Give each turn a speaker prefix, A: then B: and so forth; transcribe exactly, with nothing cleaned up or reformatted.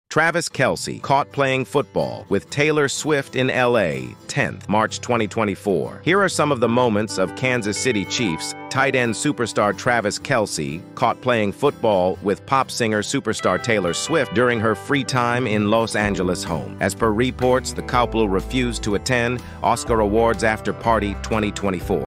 A: Travis Kelce caught playing football with Taylor Swift in L A, tenth, March twenty twenty-four. Here are some of the moments of Kansas City Chiefs tight end superstar Travis Kelce caught playing football with pop singer superstar Taylor Swift during her free time in Los Angeles home. As per reports, the couple refused to attend Oscar Awards after party twenty twenty-four.